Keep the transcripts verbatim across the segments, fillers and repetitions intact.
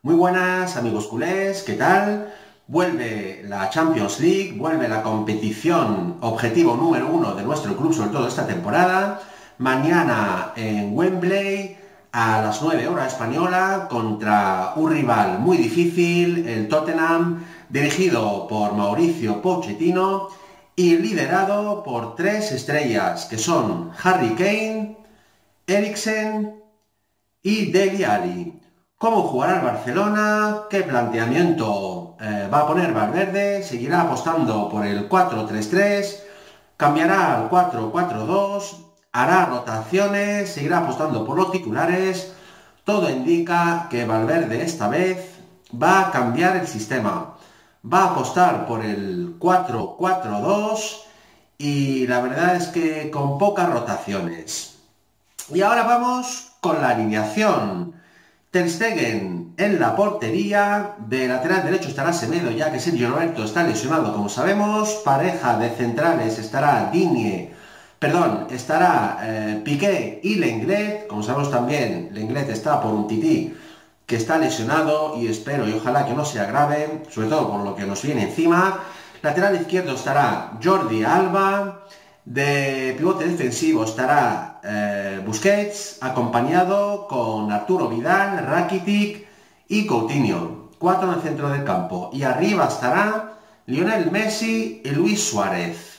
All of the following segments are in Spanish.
Muy buenas amigos culés, ¿qué tal? Vuelve la Champions League, vuelve la competición objetivo número uno de nuestro club, sobre todo esta temporada. Mañana en Wembley a las nueve horas española contra un rival muy difícil, el Tottenham, dirigido por Mauricio Pochettino y liderado por tres estrellas que son Harry Kane, Eriksen y Dele Alli. ¿Cómo jugará el Barcelona? ¿Qué planteamiento eh, va a poner Valverde? ¿Seguirá apostando por el cuatro tres tres? ¿Cambiará al cuatro cuatro dos? ¿Hará rotaciones? ¿Seguirá apostando por los titulares? Todo indica que Valverde esta vez va a cambiar el sistema. Va a apostar por el cuatro cuatro dos y la verdad es que con pocas rotaciones. Y ahora vamos con la alineación. Ter Stegen en la portería, de lateral derecho estará Semedo, ya que Sergio Roberto está lesionado, como sabemos. Pareja de centrales estará Digne, perdón, estará eh, Piqué y Lenglet, como sabemos también, Lenglet está por un tití que está lesionado y espero y ojalá que no sea grave, sobre todo por lo que nos viene encima. Lateral izquierdo estará Jordi Alba. De pivote defensivo estará eh, Busquets, acompañado con Arturo Vidal, Rakitic y Coutinho. Cuatro en el centro del campo. Y arriba estará Lionel Messi y Luis Suárez.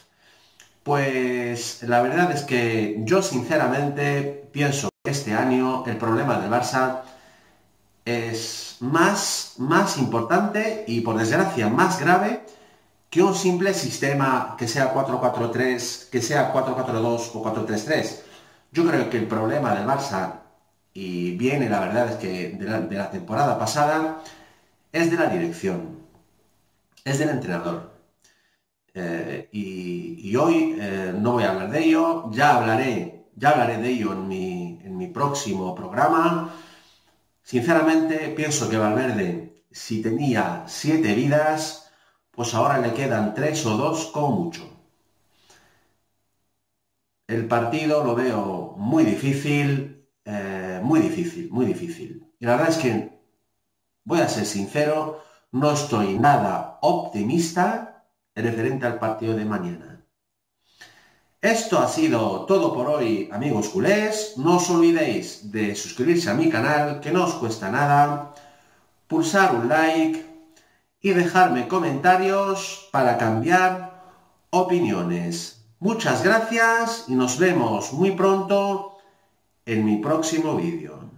Pues la verdad es que yo sinceramente pienso que este año el problema del Barça es más, más importante y por desgracia más grave que un simple sistema que sea cuatro cuatro tres, que sea cuatro cuatro dos o cuatro tres tres. Yo creo que el problema del Barça, y viene la verdad es que de la, de la temporada pasada, es de la dirección, es del entrenador. Eh, y, y, hoy eh, no voy a hablar de ello, ya hablaré, ya hablaré de ello en mi, en mi próximo programa. Sinceramente pienso que Valverde, si tenía siete vidas, pues ahora le quedan tres o dos con mucho. El partido lo veo muy difícil, eh, muy difícil, muy difícil. Y la verdad es que, voy a ser sincero, no estoy nada optimista referente al partido de mañana. Esto ha sido todo por hoy, amigos culés. No os olvidéis de suscribirse a mi canal, que no os cuesta nada, pulsar un like y dejarme comentarios para cambiar opiniones. Muchas gracias y nos vemos muy pronto en mi próximo vídeo.